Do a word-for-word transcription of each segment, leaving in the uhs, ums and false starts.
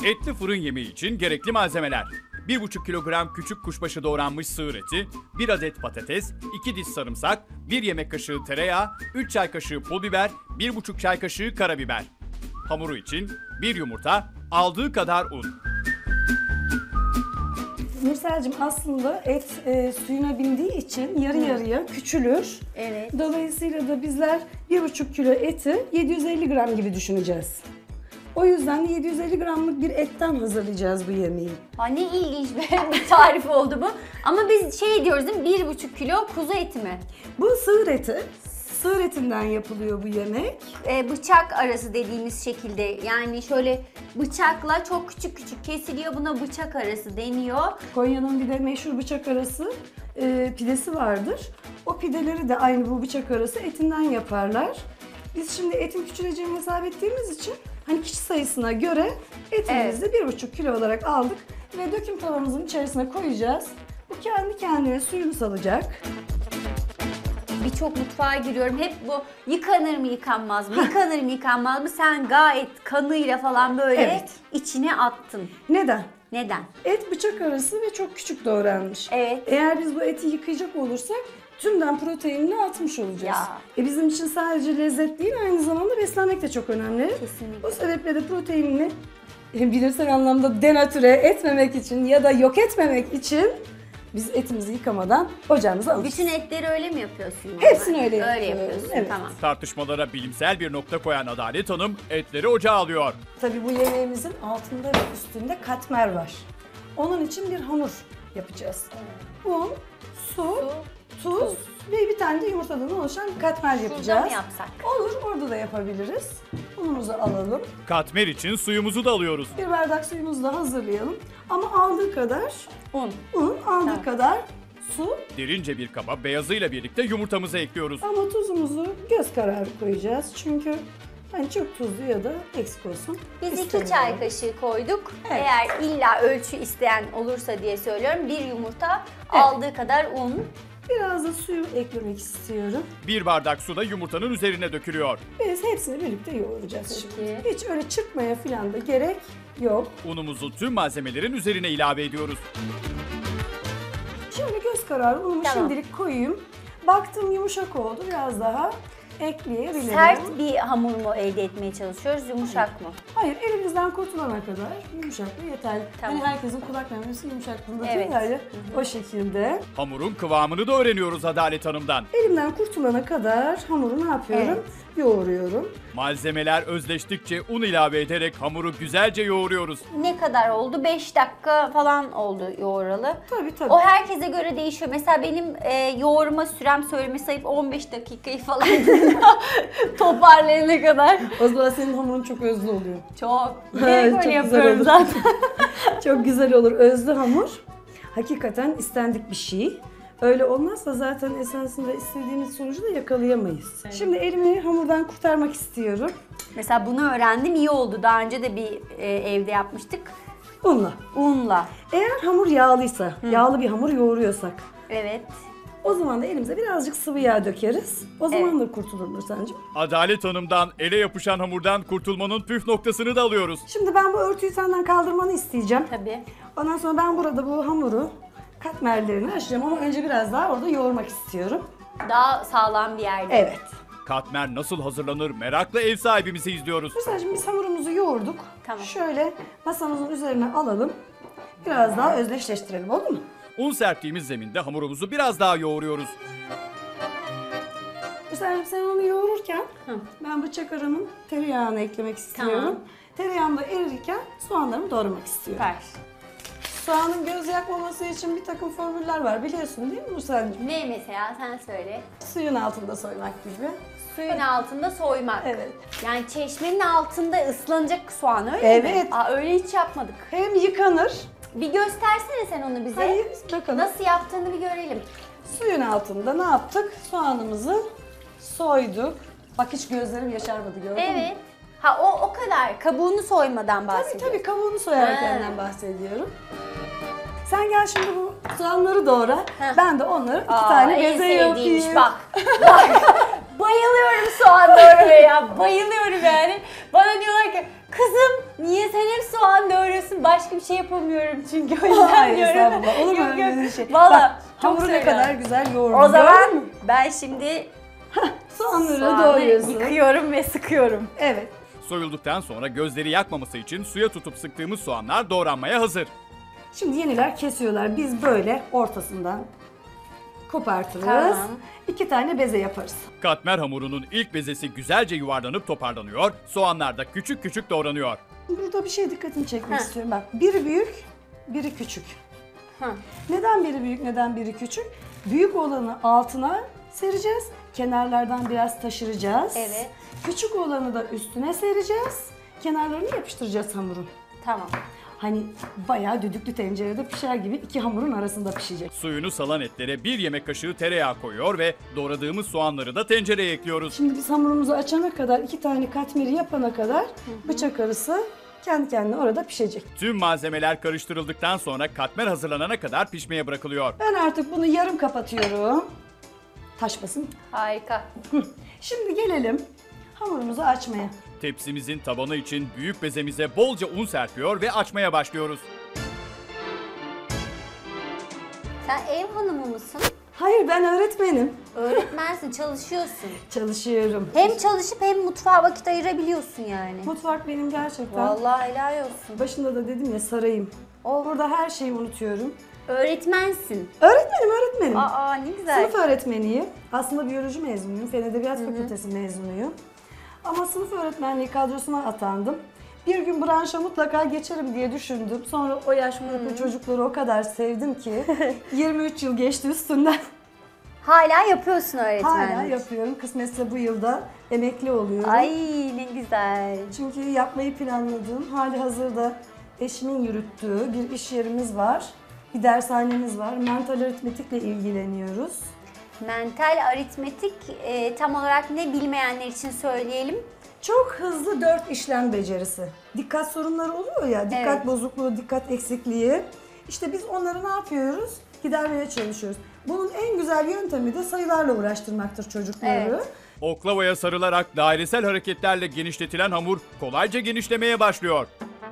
Etli fırın yemeği için gerekli malzemeler: bir buçuk kilogram küçük kuşbaşı doğranmış sığır eti, bir adet patates, iki diş sarımsak, bir yemek kaşığı tereyağı, üç çay kaşığı pul biber, bir buçuk çay kaşığı karabiber. Hamuru için bir yumurta, aldığı kadar un. Nursel'cim aslında et e, suyuna bindiği için yarı yarıya küçülür. Evet. Dolayısıyla da bizler bir buçuk kilo eti yedi yüz elli gram gibi düşüneceğiz. O yüzden de yedi yüz elli gramlık bir etten hazırlayacağız bu yemeği. Ha, ne ilginç bir tarif oldu bu. Ama biz şey diyoruz değil mi? Bir buçuk kilo kuzu eti mi? Bu sığır eti. Sığır etinden yapılıyor bu yemek. Ee, bıçak arası dediğimiz şekilde, yani şöyle bıçakla çok küçük küçük kesiliyor. Buna bıçak arası deniyor. Konya'nın bir de meşhur bıçak arası e, pidesi vardır. O pideleri de aynı bu bıçak arası etinden yaparlar. Biz şimdi etin küçüleceğini hesap ettiğimiz için hani kişi sayısına göre etimizi Evet. bir buçuk kilo olarak aldık ve döküm tavamızın içerisine koyacağız. Bu kendi kendine suyunu salacak. Birçok mutfağa giriyorum. Hep bu yıkanır mı yıkanmaz mı? Yıkanır mı yıkanmaz mı? Sen gayet kanıyla falan böyle Evet. içine attın. Neden? Neden? Et bıçak arası ve çok küçük doğranmış. Evet. Eğer biz bu eti yıkayacak olursak tümden proteinini atmış olacağız. Ya. E bizim için sadece lezzet değil, aynı zamanda beslenmek de çok önemli. Kesinlikle. O sebeple de proteinini bilimsel anlamda denatüre etmemek için ya da yok etmemek için biz etimizi yıkamadan ocağımıza alırız. Bütün etleri öyle mi yapıyorsun? Hepsini öyle Öyle yapıyorum, yapıyorsun, evet. tamam. Tartışmalara bilimsel bir nokta koyan Adalet Hanım etleri ocağa alıyor. Tabii bu yemeğimizin altında ve üstünde katmer var. Onun için bir hamur yapacağız. Un, su, tuz ve bir tane de yumurtadan oluşan bir katmer Şurada yapacağız. mı yapsak? Olur, orada da yapabiliriz. Unumuzu alalım. Katmer için suyumuzu da alıyoruz. Bir bardak suyumuzu da hazırlayalım. Ama aldığı kadar Un. un, aldığı Tamam. kadar su. Derince bir kaba beyazıyla birlikte yumurtamızı ekliyoruz. Ama tuzumuzu göz kararı koyacağız. Çünkü hani çok tuzlu ya da eksik olsun Biz iki istemiyorum. çay kaşığı koyduk. Evet. Eğer illa ölçü isteyen olursa diye söylüyorum. Bir yumurta, aldığı kadar un. Biraz da suyu eklemek istiyorum. Bir bardak su da yumurtanın üzerine dökülüyor. Biz hepsini birlikte yoğuracağız Peki. şimdi. Hiç öyle çırpmaya falan da gerek yok. Unumuzu tüm malzemelerin üzerine ilave ediyoruz. Şöyle göz kararı unumu Tamam. şimdilik koyayım. Baktım yumuşak oldu, biraz daha ekleyebilirim. Sert bir hamur mu elde etmeye çalışıyoruz, yumuşak mı? Hayır, elimizden kurtulana kadar yumuşaklığı yeterli. Tamam. Hani herkesin kulak memesi yumuşaklığında Evet. yeterli. O şekilde. Hamurun kıvamını da öğreniyoruz Adalet Hanım'dan. Elimden kurtulana kadar hamuru ne yapıyorum? Evet. Yoğuruyorum. Malzemeler özleştikçe un ilave ederek hamuru güzelce yoğuruyoruz. Ne kadar oldu? beş dakika falan oldu yoğuralı. Tabii tabii. O herkese göre değişiyor. Mesela benim e, yoğurma sürem, söyleme sayıp on beş dakikayı falan toparlayana kadar. O zaman senin hamurun çok özlü oluyor. Çok. Ha, Direkt çok öyle güzel yapıyorum olur. zaten. Çok güzel olur. Özlü hamur hakikaten istendik bir şey. Öyle olmazsa zaten esasında istediğimiz sonucu da yakalayamayız. Şimdi elimi hamurdan kurtarmak istiyorum. Mesela bunu öğrendim, iyi oldu. Daha önce de bir e, evde yapmıştık. Unla. Unla. Eğer hamur yağlıysa, yağlı bir hamur yoğuruyorsak, Evet. o zaman da elimize birazcık sıvı yağ dökeriz. O zaman da kurtulur Nursel'cim. Adalet Hanım'dan ele yapışan hamurdan kurtulmanın püf noktasını da alıyoruz. Şimdi ben bu örtüyü senden kaldırmanı isteyeceğim. Tabii. Ondan sonra ben burada bu hamuru katmerlerini açacağım ama önce biraz daha orada yoğurmak istiyorum. Daha sağlam bir yerde. Evet. Katmer nasıl hazırlanır merakla ev sahibimizi izliyoruz. Nursel'cim biz hamurumuzu yoğurduk. Tamam. Şöyle masamızın üzerine alalım. Biraz daha özdeşleştirelim, oldu mu? Un serptiğimiz zeminde hamurumuzu biraz daha yoğuruyoruz. Nursel'cim sen onu yoğururken ben bıçak aramın tereyağını eklemek istiyorum. Tamam. Tereyağım da erirken soğanlarımı doğramak istiyorum. Süper. Soğanın göz yakmaması için bir takım formüller var, biliyorsun değil mi Nursel'cim? Ne mesela, sen söyle. Suyun altında soymak gibi. Suyun altında soymak. Evet. Yani çeşmenin altında ıslanacak soğan, öyle mi? Evet. Aa, öyle hiç yapmadık. Hem yıkanır. Bir göstersene sen onu bize. Hayır, bakalım. Nasıl yaptığını bir görelim. Suyun altında ne yaptık? Soğanımızı soyduk. Bak hiç gözlerim yaşarmadı, gördün mü? Evet. Ha o o kadar. Kabuğunu soymadan Tabii bahsediyorsun. tabii kabuğunu soyarak Ha. benden bahsediyorum. Sen gel şimdi bu soğanları doğra. Heh. Ben de onları iki Aa, tane en beze sevdiğimmiş yapayım. bak. Bak. bayılıyorum soğan doğramaya ya. Bayılıyorum yani. Bana diyorlar ki kızım niye sen hep soğan doğruyorsun? Başka bir şey yapamıyorum çünkü o yüzden Hayır, diyorum. estağfurullah. Olur mu Yok, öyle yok. bir şey? Valla Bak, çok hamuru ne seviyorum. kadar güzel yoğurdum. O Gördün zaman mü? ben şimdi Soğanları soğanı doğruyorsun. yıkıyorum ve sıkıyorum. Evet. Soyulduktan sonra gözleri yakmaması için suya tutup sıktığımız soğanlar doğranmaya hazır. Şimdi yeniler kesiyorlar. Biz böyle ortasından kopartırız. Tamam. İki tane beze yaparız. Katmer hamurunun ilk bezesi güzelce yuvarlanıp toparlanıyor, soğanlar da küçük küçük doğranıyor. Burada bir şey dikkatini çekmek Heh. istiyorum. Bak, biri büyük, biri küçük. Hı. Neden biri büyük, neden biri küçük? Büyük olanı altına sereceğiz. Kenarlardan biraz taşıracağız. Evet. Küçük olanı da üstüne sereceğiz. Kenarlarını yapıştıracağız hamurun. Tamam. Hani bayağı düdüklü tencerede pişer gibi iki hamurun arasında pişecek. Suyunu salan etlere bir yemek kaşığı tereyağı koyuyor ve doğradığımız soğanları da tencereye ekliyoruz. Şimdi biz hamurumuzu açana kadar, iki tane katmeri yapana kadar bıçak arası kendi kendine orada pişecek. Tüm malzemeler karıştırıldıktan sonra katmer hazırlanana kadar pişmeye bırakılıyor. Ben artık bunu yarım kapatıyorum. Taşmasın. Harika. Şimdi gelelim hamurumuzu açmaya. Tepsimizin tabanı için büyük bezemize bolca un serpiyor ve açmaya başlıyoruz. Sen ev hanımı mısın? Hayır, ben öğretmenim. Öğretmensin, çalışıyorsun. Çalışıyorum. Hem çalışıp hem mutfağa vakit ayırabiliyorsun yani. Mutfak benim gerçekten. Vallahi helal olsun. Başında da dedim ya, sarayım. Oh. Burada her şeyi unutuyorum. Öğretmensin. Öğretmenim, öğretmenim. Aa ne güzel. Sınıf öğretmeniyim. Aslında biyoloji mezunuyum. Fen Edebiyat Fakültesi mezunuyum. Ama sınıf öğretmenliği kadrosuna atandım. Bir gün branşa mutlaka geçerim diye düşündüm. Sonra o yaş grubu çocukları o kadar sevdim ki yirmi üç yıl geçti üstünden. Hala yapıyorsun öğretmenlik. Hala yapıyorum. Kısmetse bu yılda emekli oluyorum. Ay ne güzel. Çünkü yapmayı planladığım, hali hazırda eşimin yürüttüğü bir iş yerimiz var. Bir dershanemiz var. Mental aritmetikle ilgileniyoruz. Mental aritmetik e, tam olarak ne bilmeyenler için söyleyelim. Çok hızlı dört işlem becerisi. Dikkat sorunları oluyor ya, dikkat Evet. bozukluğu, dikkat eksikliği. İşte biz onları ne yapıyoruz? Gidermeye çalışıyoruz. Bunun en güzel yöntemi de sayılarla uğraştırmaktır çocukları. Evet. Oklavaya sarılarak dairesel hareketlerle genişletilen hamur kolayca genişlemeye başlıyor.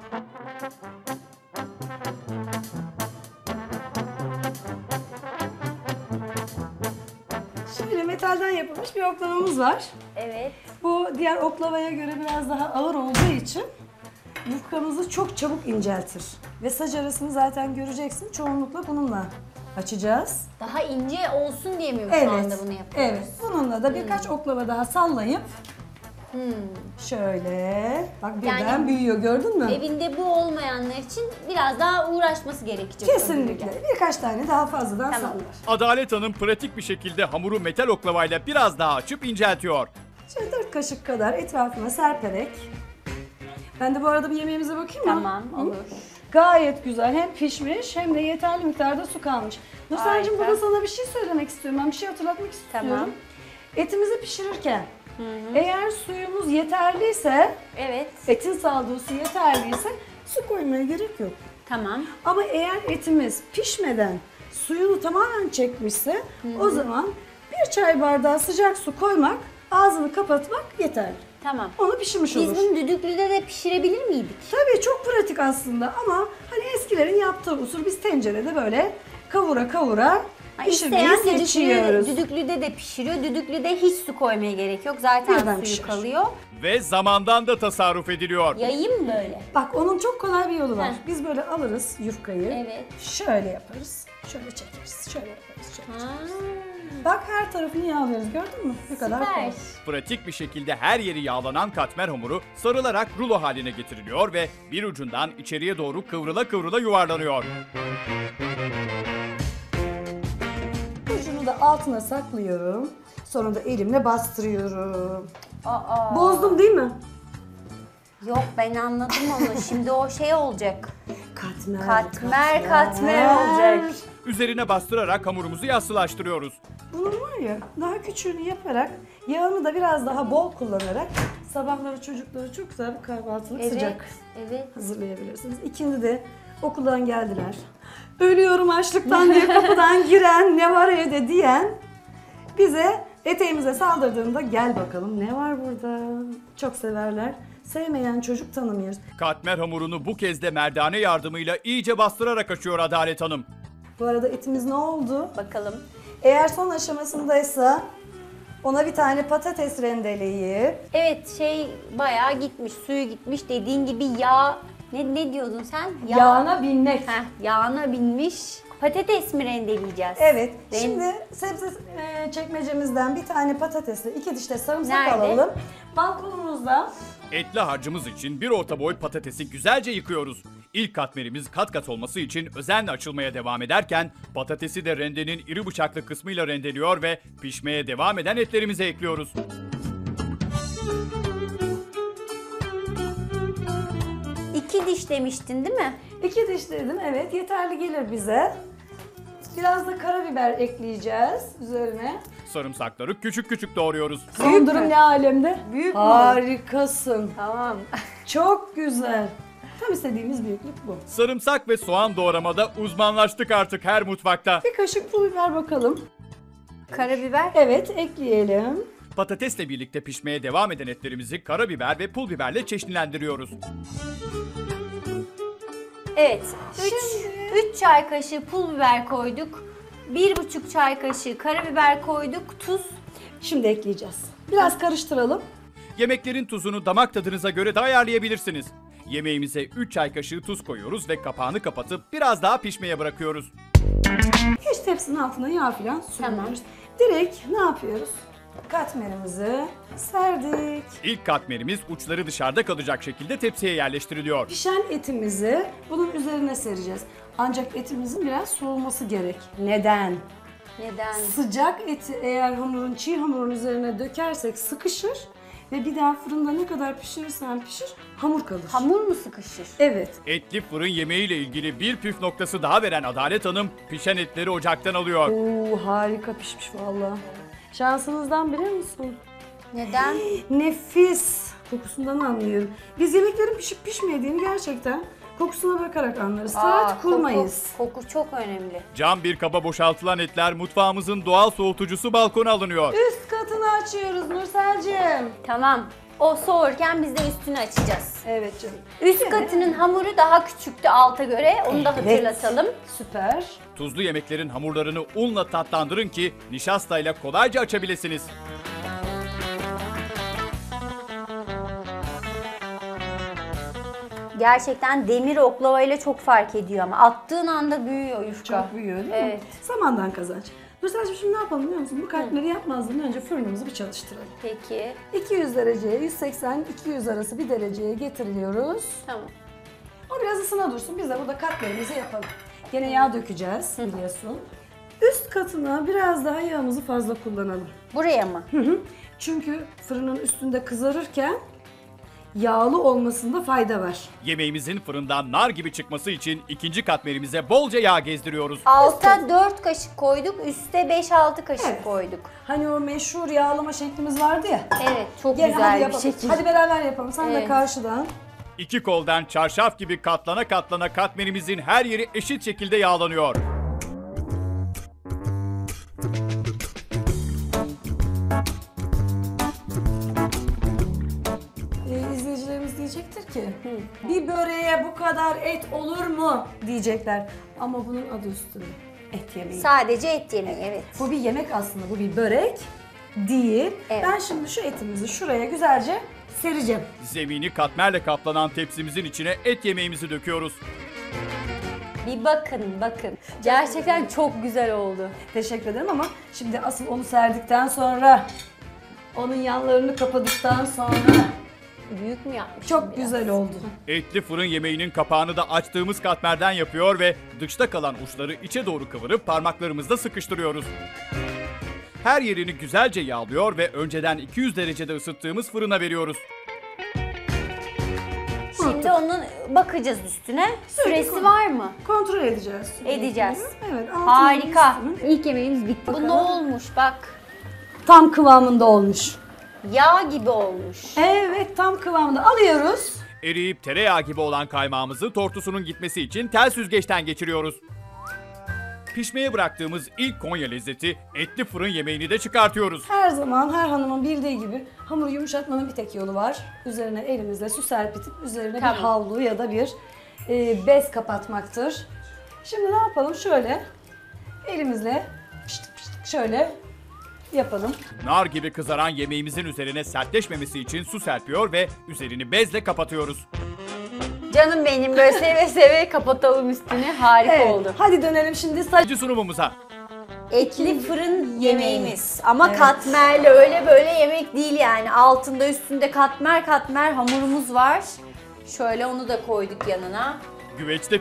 Şöyle metalden yapılmış bir oklavamız var. Evet. Bu diğer oklavaya göre biraz daha ağır olduğu için yufkamızı çok çabuk inceltir. Ve saç arasını zaten göreceksin. Çoğunlukla bununla açacağız. Daha ince olsun diye mi şu Evet. anda bunu yapıyoruz? Evet. Bununla da birkaç oklava daha sallayıp Hmm. şöyle bak birden Yani- büyüyor, gördün mü? Evinde bu olmayanlar için biraz daha uğraşması gerekecek. Kesinlikle. öbürüyle. Birkaç tane daha fazladan Tamam. sallar. Adalet Hanım pratik bir şekilde hamuru metal oklavayla biraz daha açıp inceltiyor. Şöyle dört kaşık kadar etrafına serperek. Ben de bu arada bir yemeğimize bakayım mı? Tamam, Hı? olur. Gayet güzel. Hem pişmiş hem de yeterli miktarda su kalmış. Nursel'cim, Harika. burada sana bir şey söylemek istiyorum. Ben bir şey hatırlatmak istiyorum. Tamam. Etimizi pişirirken eğer suyumuz yeterliyse, Evet. etin saldığı su yeterliyse su koymaya gerek yok. Tamam. Ama eğer etimiz pişmeden suyunu tamamen çekmişse o zaman bir çay bardağı sıcak su koymak, ağzını kapatmak yeterli. Tamam. Onu pişirmiş Biz olur. bunu düdüklüde de pişirebilir miydik? Tabii çok pratik aslında ama hani eskilerin yaptığı usul, biz tencerede böyle kavura kavura Ha, pişirmeyi İsteyen düdüklüde, seçiyoruz. düdüklüde de pişiriyor. Düdüklüde hiç su koymaya gerek yok. Zaten Birden suyu pişirir. kalıyor. Ve zamandan da tasarruf ediliyor. Yayayım mı böyle? Bak, onun çok kolay bir yolu var. Heh. Biz böyle alırız yufkayı. Evet. Şöyle yaparız. Şöyle çekeriz. Şöyle yaparız. Şöyle. Ha, Bak, her tarafını yağlıyoruz, gördün mü? Ne kadar süper. kolay. Pratik bir şekilde her yeri yağlanan katmer hamuru sarılarak rulo haline getiriliyor ve bir ucundan içeriye doğru kıvrıla kıvrıla yuvarlanıyor. Ucunu da altına saklıyorum. Sonra da elimle bastırıyorum. Aa, Bozdum değil mi? yok ben anladım onu. Şimdi o şey olacak. Katmer. Katmer katmer olacak. Üzerine bastırarak hamurumuzu yassılaştırıyoruz. Bunun var ya, daha küçüğünü yaparak, yağını da biraz daha bol kullanarak sabahları çocuklara çok güzel bir kahvaltılık Evet. sıcak Evet. hazırlayabilirsiniz. İkindi de okuldan geldiler. Ölüyorum açlıktan diye kapıdan giren, ne var evde diyen bize Eteğimize saldırdığında gel bakalım ne var burada. Çok severler. Sevmeyen çocuk tanımıyoruz. Katmer hamurunu bu kez de merdane yardımıyla iyice bastırarak açıyor Adalet Hanım. Bu arada etimiz ne oldu? Bakalım. Eğer son aşamasındaysa ona bir tane patates rendeleyip Evet şey bayağı gitmiş, suyu gitmiş. Dediğin gibi yağ, ne, ne diyordun sen? Yağ. yağına binmek. Heh, yağına binmiş. Patates mi rendeleyeceğiz? Evet. Ren- Şimdi sebze e, çekmecemizden bir tane patatesle iki diş de sarımsak Nerede? alalım. Balkonumuzda Etli harcımız için bir orta boy patatesi güzelce yıkıyoruz. İlk katmerimiz kat kat olması için özenle açılmaya devam ederken patatesi de rendenin iri bıçaklı kısmıyla rendeliyor ve pişmeye devam eden etlerimize ekliyoruz. İki diş demiştin değil mi? iki diş dedim. Evet, yeterli gelir bize. Biraz da karabiber ekleyeceğiz üzerine. Sarımsakları küçük küçük doğruyoruz. Son durum ne alemde? Büyük mü? Harikasın. Tamam. Çok güzel. Tam istediğimiz büyüklük bu. Sarımsak ve soğan doğramada uzmanlaştık artık her mutfakta. Bir kaşık pul biber bakalım. Karabiber. Evet, ekleyelim. Patatesle birlikte pişmeye devam eden etlerimizi karabiber ve pul biberle çeşnilendiriyoruz. Evet. üç Şimdi- üç çay kaşığı pul biber koyduk. bir buçuk çay kaşığı karabiber koyduk. Tuz. Şimdi ekleyeceğiz. Biraz karıştıralım. Yemeklerin tuzunu damak tadınıza göre de ayarlayabilirsiniz. Yemeğimize üç çay kaşığı tuz koyuyoruz ve kapağını kapatıp biraz daha pişmeye bırakıyoruz. Hiç tepsinin altına yağ falan sürmüyoruz. Tamam. Direkt ne yapıyoruz? Katmerimizi serdik. İlk katmerimiz uçları dışarıda kalacak şekilde tepsiye yerleştiriliyor. Pişen etimizi bunun üzerine sereceğiz. Ancak etimizin biraz soğuması gerek. Neden? Neden? Sıcak eti eğer hamurun, çiğ hamurun üzerine dökersek sıkışır ve bir daha fırında ne kadar pişirirsen pişir hamur kalır. Hamur mu sıkışır? Evet. Etli fırın yemeğiyle ilgili bir püf noktası daha veren Adalet Hanım pişen etleri ocaktan alıyor. Oo, harika pişmiş vallahi. Şansınızdan biliyor musun? Neden? Nefis. Kokusundan anlıyorum. Biz yemeklerin pişip pişmediğini gerçekten kokusuna bakarak anlarız. Saat Aa, kurmayız. Koku, koku çok önemli. Cam bir kaba boşaltılan etler mutfağımızın doğal soğutucusu balkona alınıyor. Üst katını açıyoruz Nursel'cim. Tamam. O soğurken biz de üstünü açacağız. Evet canım. Üst katının hamuru daha küçüktü alta göre. Onu da Evet. hatırlatalım. Süper. Tuzlu yemeklerin hamurlarını unla tatlandırın ki nişastayla kolayca açabilirsiniz. Gerçekten demir oklavayla çok fark ediyor ama attığın anda büyüyor yufka. Çok büyüyor değil mi? Evet. Zamandan kazanç. Nursel'cim şimdi ne yapalım biliyor musun? Bu katmeri yapmazdan önce fırınımızı bir çalıştıralım. Peki. iki yüz dereceye, yüz seksen iki yüz arası bir dereceye getiriliyoruz. Tamam. O biraz ısına dursun. Biz de burada katmerimizi yapalım. Gene yağ dökeceğiz biliyorsun. Üst katına biraz daha yağımızı fazla kullanalım. Buraya mı? Hı hı. Çünkü fırının üstünde kızarırken yağlı olmasında fayda var. Yemeğimizin fırından nar gibi çıkması için ikinci katmerimize bolca yağ gezdiriyoruz. Alta dört kaşık koyduk, üste beş altı kaşık Evet. koyduk. Hani o meşhur yağlama şeklimiz vardı ya. Evet, çok Gel hadi güzel bir yapalım. şekil. Hadi beraber yapalım. Sen de Evet. karşıdan. İki koldan çarşaf gibi katlana katlana katmerimizin her yeri eşit şekilde yağlanıyor. Ee, izleyicilerimiz diyecektir ki bir böreğe bu kadar et olur mu diyecekler. Ama bunun adı üstünde. Et yemeği. Sadece et yemeği, evet. Bu bir yemek aslında. Bu bir börek değil. Evet. Ben şimdi şu etimizi şuraya güzelce sereceğim. Zemini katmerle kaplanan tepsimizin içine et yemeğimizi döküyoruz. Bir bakın, bakın. Gerçekten çok güzel oldu. Teşekkür ederim ama şimdi asıl onu serdikten sonra, onun yanlarını kapadıktan sonra Büyük mü yapmışım çok biraz? güzel oldu. Etli fırın yemeğinin kapağını da açtığımız katmerden yapıyor ve dışta kalan uçları içe doğru kıvırıp parmaklarımızla sıkıştırıyoruz. Her yerini güzelce yağlıyor ve önceden iki yüz derecede ısıttığımız fırına veriyoruz. Şimdi onun bakacağız üstüne. Süresi kon- var mı? Kontrol edeceğiz. Edeceğiz. Evet. altını Harika. üstünü. İlk yemeğimiz bitti. Bu ne Bakalım. olmuş bak. Tam kıvamında olmuş. Yağ gibi olmuş. Evet, tam kıvamında. Alıyoruz. Eriyip tereyağı gibi olan kaymağımızı tortusunun gitmesi için tel süzgeçten geçiriyoruz. Pişmeye bıraktığımız ilk Konya lezzeti etli fırın yemeğini de çıkartıyoruz. Her zaman her hanımın bildiği gibi hamuru yumuşatmanın bir tek yolu var. Üzerine elimizle su serpitip üzerine Tamam. bir havlu ya da bir e, bez kapatmaktır. Şimdi ne yapalım? Şöyle elimizle piştik piştik şöyle yapalım. Nar gibi kızaran yemeğimizin üzerine sertleşmemesi için su serpiyor ve üzerini bezle kapatıyoruz. Canım benim, böyle seve seve kapatalım üstünü. Harika Evet, oldu. hadi dönelim şimdi saç. İkinci sunumumuza. Etli fırın yemeğimiz. Ama Evet. katmerli, öyle böyle yemek değil yani. Altında üstünde katmer katmer hamurumuz var. Şöyle onu da koyduk yanına. Güveçte